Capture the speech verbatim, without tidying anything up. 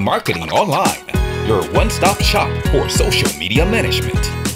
Marketing Online, your one-stop shop for social media management.